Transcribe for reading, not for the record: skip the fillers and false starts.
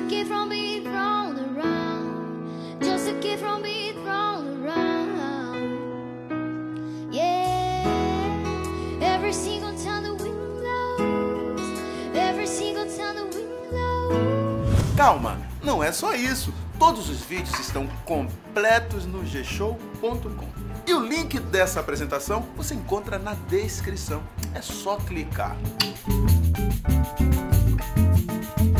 kid from being thrown around, just a kid from being thrown around. Yeah, every single time the wind blows, every single time the wind blows. Calma, não é só isso. Todos os vídeos estão completos no gshow.com. E o link dessa apresentação você encontra na descrição. É só clicar.